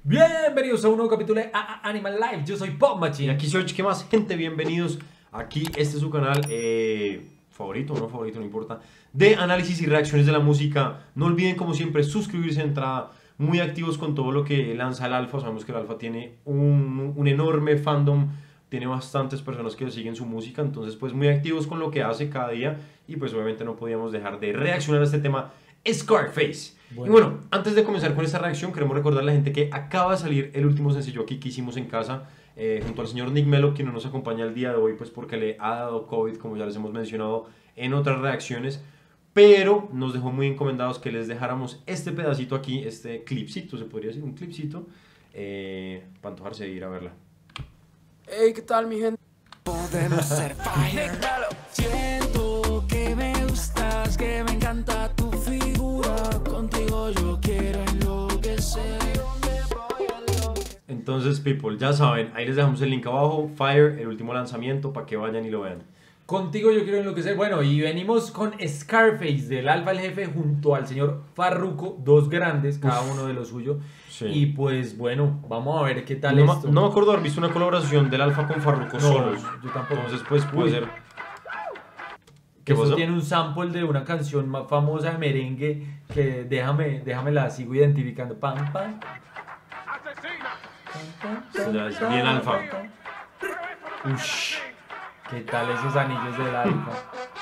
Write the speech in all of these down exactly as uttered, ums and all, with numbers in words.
Bienvenidos a un nuevo capítulo de A A Animal Life. Yo soy Pop Y Machine. aquí soy, ¿qué más? Gente, bienvenidos. Aquí, este es su canal eh, favorito, no favorito, no importa, de análisis y reacciones de la música. No olviden, como siempre, suscribirse de entrada. Muy activos con todo lo que lanza el Alfa. Sabemos que el Alfa tiene un, un enorme fandom. Tiene bastantes personas que siguen su música. Entonces, pues, muy activos con lo que hace cada día. Y pues, obviamente, no podíamos dejar de reaccionar a este tema Scarface. Bueno. Y bueno, antes de comenzar con esta reacción, queremos recordar a la gente que acaba de salir el último sencillo aquí que hicimos en casa eh, junto al señor Nick Melo, quien no nos acompaña el día de hoy, pues porque le ha dado COVID, como ya les hemos mencionado en otras reacciones, pero nos dejó muy encomendados que les dejáramos este pedacito aquí, este clipcito, se podría decir, un clipcito, eh, para antojarse de ir a verla. Hey, ¿qué tal, mi gente? Podemos ser fire. Siento que me gustas, que me encanta tu figura. Contigo yo quiero enloquecer. Entonces, people, ya saben, ahí les dejamos el link abajo, Fire, el último lanzamiento, para que vayan y lo vean. Contigo yo quiero enloquecer. Bueno, y venimos con Scarface del Alfa el Jefe junto al señor Farruko, dos grandes, cada uno de lo suyo. Sí. Y pues bueno, vamos a ver qué tal No, esto. me- no me acuerdo haber visto una colaboración del Alfa con Farruko No, solos. yo tampoco. Entonces, pues puede Uy. ser. ¿Qué Eso pasó? tiene un sample de una canción ma- famosa de merengue que déjame, déjame la sigo identificando. Pam, pam. Esto ya es bien Alfa. Ush, ¿qué tal esos anillos del Alfa?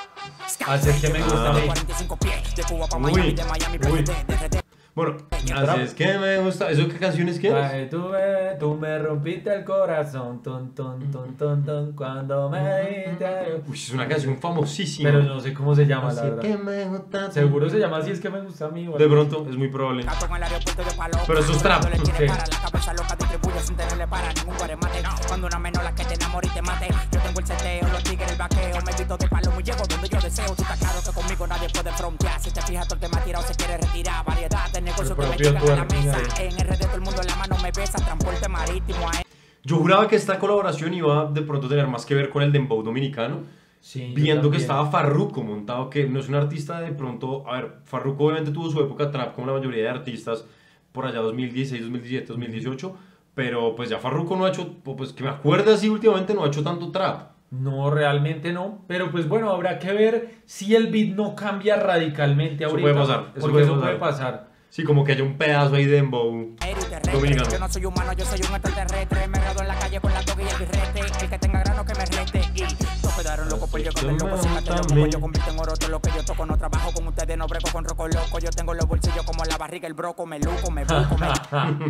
Así es que me gusta a mí. cuarenta y cinco pies, de Cuba pa' Uy, Miami, de Miami pa' uy. D R D. Bueno, así es que me gusta. ¿Eso qué canción es que es? Ay, tú, me, tú me rompiste el corazón, ton, ton, ton, ton, ton, cuando me diste. Uy, es una canción famosísima. Pero no sé cómo se llama, la Así verdad. que me gusta. Seguro se llama así, es que me gusta a mí. De pronto, es muy probable. Gato en el aeropuerto de Palo. Pero eso es trap. Cuando le Ok. quiere para la cabeza loca, distribuye sin tenerle para ningún guaremate. Cuando una menor la que te enamore y te mate. Yo tengo el seteo, los tigres, el vaqueo. Me visto de palo, muy llego donde yo deseo. Tú estás claro que conmigo nadie puede frontear. Si te fijas, todo el que me ha tirado se quiere retirar. Variedad de negocios que me propio llegan a la twerking mesa. ahí. En R D todo el mundo en la mano me besa. Transporte marítimo a Yo juraba que esta colaboración iba de pronto a tener más que ver con el dembow dominicano. Sí, yo Viendo que también. estaba Farruko montado, que no es un artista de pronto. A ver, Farruko obviamente tuvo su época trap, como la mayoría de artistas, por allá dos mil dieciséis, dos mil diecisiete, dos mil dieciocho. Pero pues ya Farruko no ha hecho, pues que me acuerde así últimamente, no ha hecho tanto trap. No, realmente no. Pero pues bueno, habrá que ver si el beat no cambia radicalmente Eso ahorita. puede pasar, eso Porque puede eso pasar. puede pasar. Sí, como que haya un pedazo ahí de dembow aéreo y terrestre. dominicano. Yo no soy humano, yo soy un extraterrestre. Me rodo en la calle con la toga y el birrete. El que tenga grano que me rete. Y todos quedaron locos por yo con el loco. Sin la loco, yo convierto en oro todo lo que yo toco. No trabajo con ustedes, no brego con roco loco. Yo tengo los bolsillos como la barriga, el broco. Me luco, me buco, me...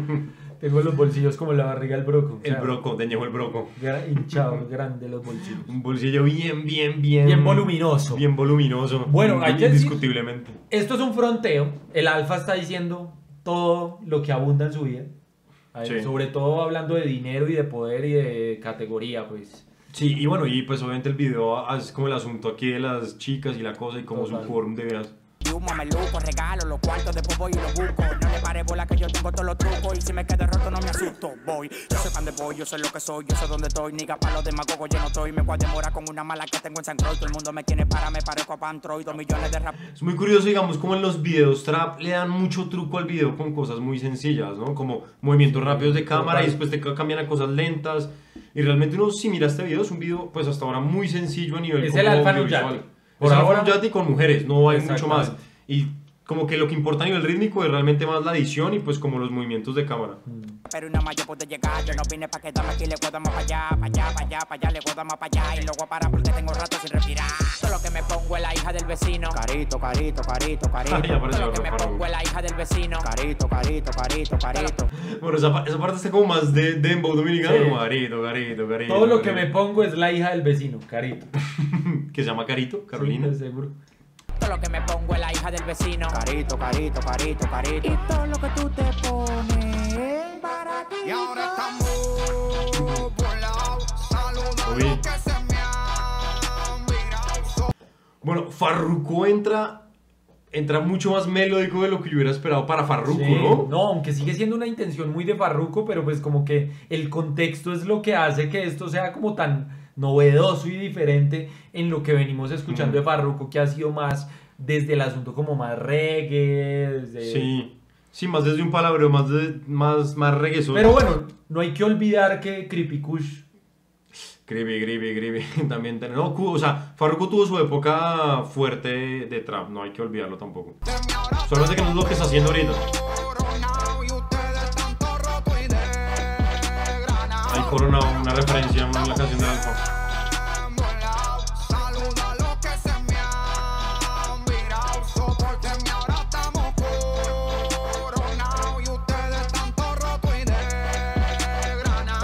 Tengo los bolsillos como la barriga del broco. El O sea, broco, de Ñejo el broco. gra- Hinchado, grande los bolsillos. Un bolsillo bien, bien, bien. Bien voluminoso. Bien voluminoso. Bueno, hay que decir- indiscutiblemente. Esto es un fronteo. El Alfa está diciendo todo lo que abunda en su vida. A ver, Sí. sobre todo hablando de dinero y de poder y de categoría, pues. Sí, y bueno, y pues obviamente el video es como el asunto aquí de las chicas y la cosa y como Total. su quórum de veras. Y un mameluco, regalo los cuartos, después voy y los busco. No le pare bola que yo tengo todos los trucos. Y si me quedo roto no me asusto, voy. Yo sé pa' dónde voy, yo sé lo que soy, yo sé dónde estoy. Niga pa' los demagogos, yo no estoy. Me voy a demorar con una mala que tengo en San Croix. Todo el mundo me quiere para, me parezco a Pantroid. Dos millones de rap. Es muy curioso, digamos, como en los videos trap le dan mucho truco al video con cosas muy sencillas, ¿no? Como movimientos rápidos de cámara y después te ca- cambian a cosas lentas. Y realmente uno, si mira este video, es un video, pues hasta ahora muy sencillo a nivel Es como el Alfa audiovisual. Nuyati. Es Por el Alfa ahora- Nuyati con mujeres, no hay mucho más. Exactamente. Y como que lo que importa a nivel rítmico es realmente más la edición y pues como los movimientos de cámara. Pero una más yo puedo llegar. Yo no vine pa' quedarme aquí, le puedo más para allá, para allá, para allá, para allá, le puedo más para allá. Y luego a parar porque tengo rato sin respirar. Todo lo que me pongo es la hija del vecino. Carito, carito, carito, carito. Ay, apareció Todo lo que me Rafa pongo es la hija del vecino. Carito, carito, carito, carito. Bueno, esa, pa- esa parte está como más de dembow dominicano. Sí. Carito, carito, carito. Todo lo que me carito. pongo es la hija del vecino, Carito. Que se llama Carito, Carolina. Sí, seguro. Todo lo que me pongo es la hija del vecino. Carito, carito, carito, carito. Y todo lo que tú te pones para ti. Y ahora estamos volados, saludando Uy. los que se me han virado. Bueno, Farruko entra entra mucho más melódico de lo que yo hubiera esperado para Farruko, Sí, ¿no? no, aunque sigue siendo una intención muy de Farruko, pero pues como que el contexto es lo que hace que esto sea como tan novedoso y diferente en lo que venimos escuchando Mm. de Farruko, que ha sido más desde el asunto como más reggae, desde... Sí. Sí, más desde un palabreo, más, de, más, más reggaezón. Pero bueno, no hay que olvidar que Creepy Kush. Gribi, gribi, gribi. También, ten- no, Ku- o sea, Farruko tuvo su época fuerte de trap, no hay que olvidarlo tampoco. Solamente que no es lo que está haciendo ahorita. Coronao y ustedes tanto roto y de grana. Hay Corona, una referencia en la canción del Alfa. Volao, saluda a los que se me han virado. Sopórtenme, ahora estamos coronados y ustedes tanto roto y de grana.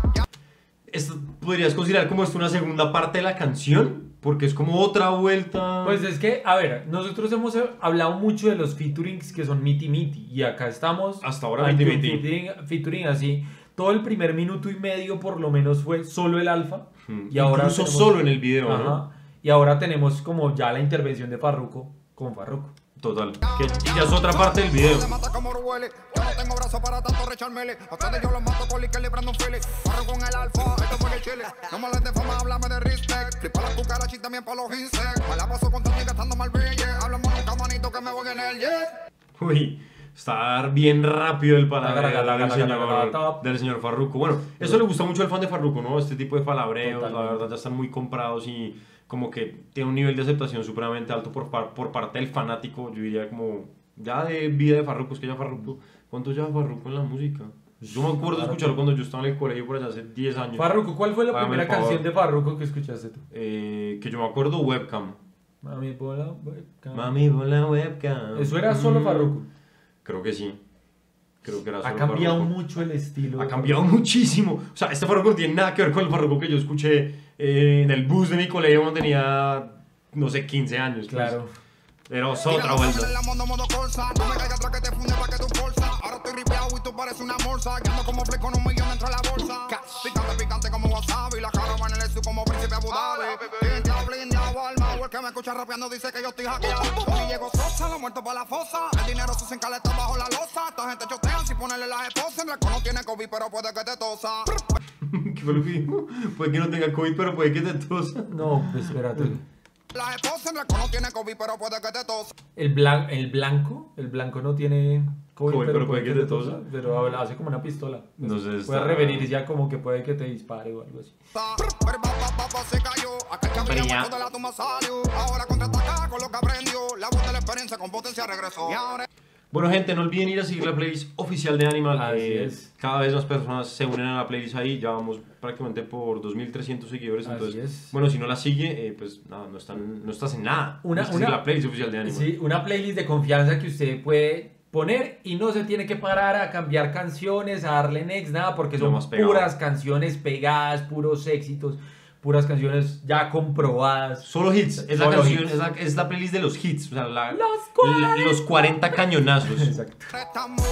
Esto podrías considerar como esto una segunda parte de la canción, porque es como otra vuelta. Pues es que, a ver, nosotros hemos eh, hablado mucho de los featurings que son miti miti. Y acá estamos. Hasta ahora ante miti un miti. Featuring, featuring así. Todo el primer minuto y medio por lo menos fue solo el Alfa. Hmm. Y ahora Incluso tenemos- solo en el video, Ajá. ¿no? Y ahora tenemos como ya la intervención de Farruko con Farruko. Total. Que ya es otra parte del video. Se mata como Orwell. Yo no tengo brazos para tanto recharmele. A ustedes yo los mato con liquor librando un fili. Barro con el alfa, esto fue el chile. No me hables de fama, háblame de respect. Clip para las cucarachas y también para los insects. Me la paso contando y gastando mal billete. Hablamos nunca, manito, que me voy en el jet. Uy, está bien rápido el Taca, taca, palabreo taca, del taca, señor, taca, taca. del señor Farruko. Bueno, eso le gusta mucho al fan de Farruko, ¿no? Este tipo de palabreos, la Totalmente. verdad, ya están muy comprados y como que tiene un nivel de aceptación supremamente alto por, par- por parte del fanático. Yo diría como, ya de vida de Farruko, es que ya Farruko, ¿cuánto lleva Farruko en la música? Yo me acuerdo de escucharlo cuando yo estaba en el colegio por allá hace diez años. Farruko, ¿cuál fue la Hágame primera el favor. canción de Farruko que escuchaste tú? Eh, que yo me acuerdo, Webcam. Mami, por la webcam. Mami, pon la webcam. Eso era solo Mm. Farruko. Creo que sí. Creo que era solo Ha cambiado Farruko. mucho el estilo. Ha de cambiado muchísimo. O sea, este Farruko no tiene nada que ver con el Farruko que yo escuché eh, en el bus de mi colegio cuando tenía, no sé, quince años. pues. Claro. Pero es otra vuelta. En la mondo, modo corsa. No me caigas atrás que te funde pa' que tú forza. Ahora estoy ripeado y tú pareces una morsa. Que ando como flex con un millón dentro de la bolsa. Picante, picante como wasabi. La cara va en el S U como príncipe Abu Dhabi. India, blindia, Walmart. El que me escucha rapeando dice que yo estoy hackeado. Tony llegó Sosa, lo muerto para la fosa. El dinero se encaleta bajo la losa. Esta gente chotea si ponerle las esposas. El reco no tiene COVID, pero puede que te tosa. ¿Qué fue lo que dijo? Puede que no tenga COVID, pero puede que te tosa. No, pues espérate. Las esposas, el reco no tiene COVID, pero puede que te tosa. El, blan- el blanco, el blanco no tiene COVID, COVID, pero, puede que te tosa. Pero habla- hace como una pistola. Pues, Entonces puede está- revenir ya como que puede que te dispare o algo así. Pero papá, papá se cayó. Aquel Pero champiñón ya. muerto de la tumba salió. Ahora contraataca con lo que aprendió. La voz de la experiencia con potencia regresó. Y ahora Bueno, gente, no olviden ir a seguir la playlist oficial de Animal. Así Eh, es. Cada vez más personas se unen a la playlist ahí. Ya vamos prácticamente por dos mil trescientos seguidores. Así Entonces, es. bueno, si no la sigue, eh, pues nada, no, están, no estás en nada. Una- Es seguir una- la playlist oficial de Animal. Sí, una playlist de confianza que usted puede poner y no se tiene que parar a cambiar canciones, a darle next, nada, porque Lo son más pegado. puras canciones pegadas, puros éxitos, puras canciones ya comprobadas. Solo hits. Es la Solo canción, hits. es la, es la playlist de los hits. O sea, la- Los la- cuarenta. los cuarenta cañonazos. Exacto. estamos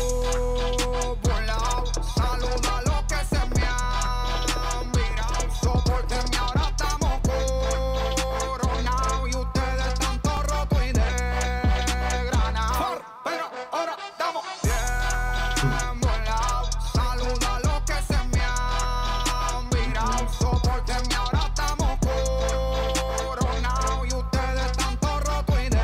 volados. Saluda a los que se me han virado. Sopórtenme, ahora estamos coronados. Y ustedes tanto roto y desgranados. Pero ahora estamos bien volados. Saluda a los que se me han virado. Sopórtenme, ahora estamos coronados. Y ustedes tanto roto y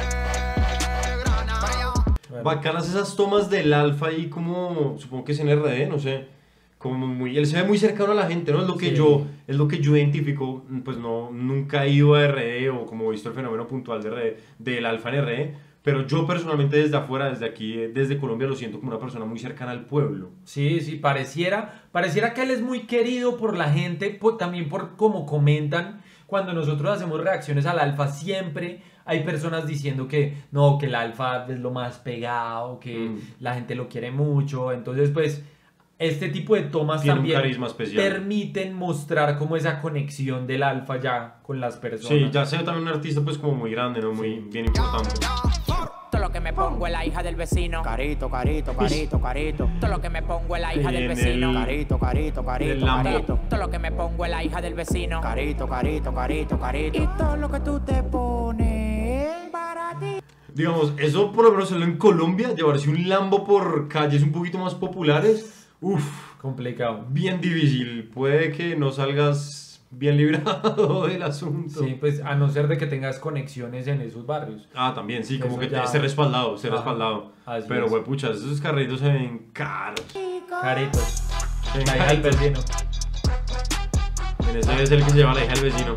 desgranados. Bueno, Bacanas esas tomas del Alfa ahí como, supongo que es en R D, no sé, como muy, él se ve muy cercano a la gente, ¿no? Es lo que Sí. yo, es lo que yo identifico, pues no, nunca he ido a R D o como he visto el fenómeno puntual de R D, del Alfa en R D, pero yo personalmente desde afuera, desde aquí, eh, desde Colombia lo siento como una persona muy cercana al pueblo. Sí, sí, pareciera, pareciera que él es muy querido por la gente, por- también por como comentan, cuando nosotros hacemos reacciones al Alfa, siempre hay personas diciendo que no, que el Alfa es lo más pegado, que Mm. la gente lo quiere mucho, entonces pues este tipo de tomas Tiene un también carisma especial. permiten mostrar como esa conexión del Alfa ya con las personas. Sí, ya sea también un artista pues como muy grande, ¿no? Muy bien importante. Todo lo que me pongo es la hija del vecino. Carito, carito, carito, carito. Todo lo que me pongo es la hija del En vecino. el- Carito, carito, el carito, Lambo. carito. Todo lo que me pongo es la hija del vecino. Carito, carito, carito, carito. Y todo lo que tú te pones para ti. Digamos, eso por lo menos solo en Colombia, llevarse un Lambo por calles un poquito más populares, uff, Complicado. bien difícil. Puede que no salgas bien librado del asunto. Sí, pues a no ser de que tengas conexiones en esos barrios. Ah, también, sí, como Eso que ya- esté respaldado, esté Ajá, respaldado. así Pero, es. güey, pucha, esos carritos se ven caros. Caretos. Se ven La hija del caritos. vecino. En ese es el que se lleva la hija del vecino.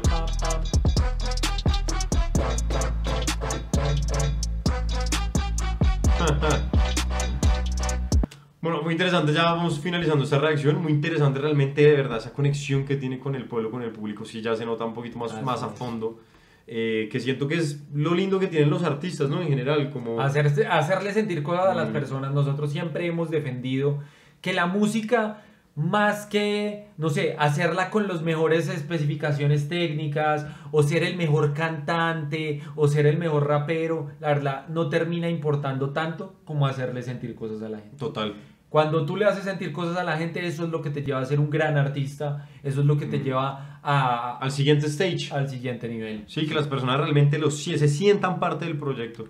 Bueno, muy interesante, ya vamos finalizando esta reacción, muy interesante realmente de verdad esa conexión que tiene con el pueblo, con el público, sí ya se nota un poquito más, Así más a es. fondo, eh, que siento que es lo lindo que tienen los artistas, ¿no? En general, como... Hacerse- hacerle sentir cosas a las Mm. personas. Nosotros siempre hemos defendido que la música, más que, no sé, hacerla con las mejores especificaciones técnicas, o ser el mejor cantante, o ser el mejor rapero, la verdad, no termina importando tanto como hacerle sentir cosas a la gente. Total. Cuando tú le haces sentir cosas a la gente, eso es lo que te lleva a ser un gran artista, eso es lo que te Mm. lleva a, Al siguiente stage. al siguiente nivel. Sí, que las personas realmente lo, sie- se sientan parte del proyecto.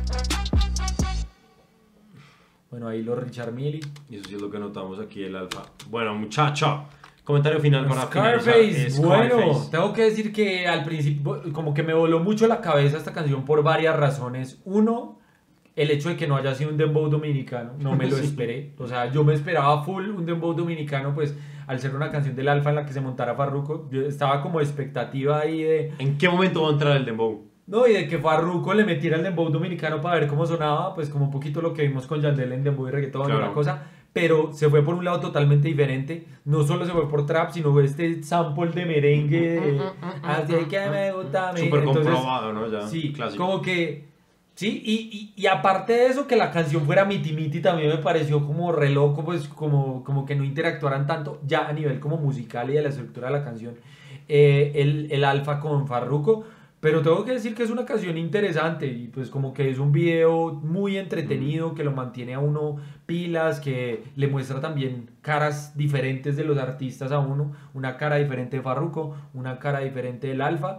Bueno, ahí los Richard Mille. Y eso sí es lo que notamos aquí el alfa. Bueno, muchacho. Comentario final para Scarface, finalizar. bueno, Scarface. tengo que decir que al principio como que me voló mucho la cabeza esta canción por varias razones. Uno, el hecho de que no haya sido un dembow dominicano, no me lo Sí. esperé. O sea, yo me esperaba full un dembow dominicano, pues al ser una canción del Alfa en la que se montara Farruko, yo estaba como expectativa ahí de... ¿En qué momento va a entrar el dembow? No, y de que Farruko le metiera el dembow dominicano para ver cómo sonaba, pues como un poquito lo que vimos con Yandel en dembow y reggaetón y Claro. una cosa, pero se fue por un lado totalmente diferente, no solo se fue por trap, sino este sample de merengue, de, así que me gusta a mí. Súper Entonces, comprobado, ¿no? Ya, sí, clásico. como que, sí, y, y, y aparte de eso, que la canción fuera miti miti también me pareció como re loco, pues como, como que no interactuaran tanto, ya a nivel como musical y de la estructura de la canción, eh, el, el Alfa con Farruko. Pero tengo que decir que es una canción interesante y pues como que es un video muy entretenido, que lo mantiene a uno pilas, que le muestra también caras diferentes de los artistas a uno, una cara diferente de Farruko, una cara diferente del Alfa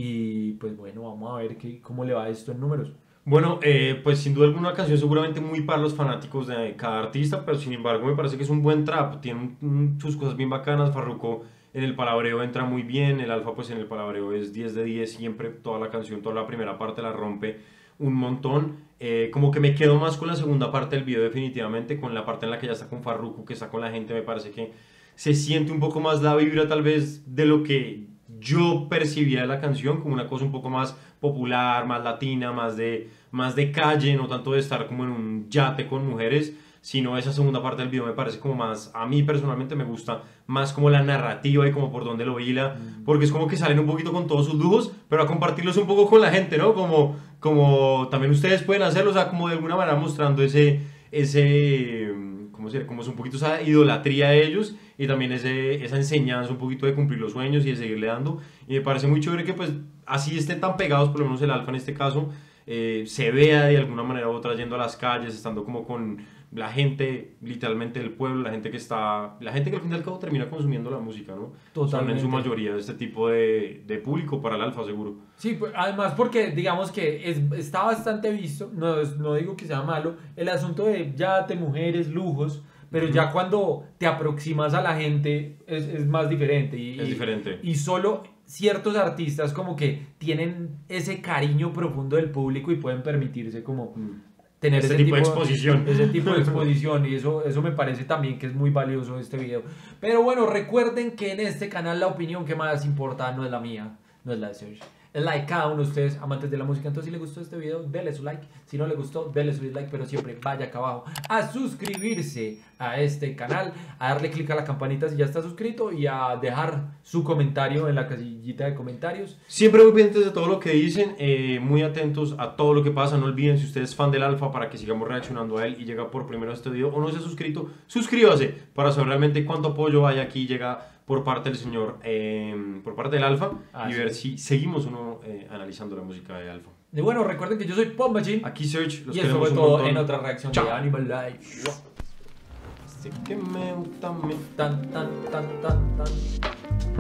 y pues bueno, vamos a ver qué, cómo le va esto en números. Bueno, eh, pues sin duda alguna canción seguramente muy para los fanáticos de cada artista, pero sin embargo me parece que es un buen trap, tiene un- un- sus cosas bien bacanas. Farruko en el palabreo entra muy bien, el Alfa pues en el palabreo es diez de diez siempre, toda la canción, toda la primera parte la rompe un montón. Eh, como que me quedo más con la segunda parte del video definitivamente, con la parte en la que ya está con Farruko, que está con la gente, me parece que se siente un poco más la vibra tal vez de lo que yo percibía de la canción, como una cosa un poco más popular, más latina, más de, más de calle, no tanto de estar como en un yate con mujeres, sino esa segunda parte del video me parece como más, a mí personalmente me gusta más como la narrativa y como por dónde lo hila, porque es como que salen un poquito con todos sus lujos, pero a compartirlos un poco con la gente, ¿no? Como, como también ustedes pueden hacerlo, o sea, como de alguna manera mostrando ese, ese, ¿cómo se, como es un poquito esa idolatría a ellos y también ese, esa enseñanza un poquito de cumplir los sueños y de seguirle dando, y me parece muy chévere que pues así estén tan pegados, por lo menos el Alfa en este caso, eh, se vea de alguna manera u otra yendo a las calles, estando como con la gente literalmente del pueblo, la gente que está, la gente que al fin y al cabo termina consumiendo la música, ¿no? Totalmente. Son en su mayoría este tipo de, de público para el Alfa, seguro. Sí, pues, además porque digamos que es, está bastante visto, no, es- no digo que sea malo, el asunto de yate, mujeres, lujos, pero ya cuando te aproximas a la gente es, es más diferente. Y, Es diferente. Y solo ciertos artistas como que tienen ese cariño profundo del público y pueden permitirse como tener Este ese tipo de exposición. ese tipo de exposición y eso, eso me parece también que es muy valioso de este video. Pero bueno, recuerden que en este canal la opinión que más importa no es la mía, no es la de Serge. Es la de cada uno de ustedes, amantes de la música. Entonces, si le gustó este video, dele su like. Si no le gustó, dele su dislike. Pero siempre vaya acá abajo a suscribirse a este canal, a darle click a la campanita si ya está suscrito y a dejar su comentario en la casillita de comentarios. Siempre muy pendientes de todo lo que dicen, eh, muy atentos a todo lo que pasa. No olviden, si usted es fan del Alfa, para que sigamos reaccionando a él y llega por primero a este video o no se ha suscrito, suscríbase para saber realmente cuánto apoyo hay aquí, llega por parte del señor, eh, por parte del Alfa, Así y ver es. si seguimos o no eh, analizando la música de Alfa. Y bueno, recuerden que yo soy Pop Machine. Aquí Search, los Y eso queremos fue un todo montón. en otra reacción Chao. de Animal Life. Así que me gusta, me Tan, tan, tan, tan, tan.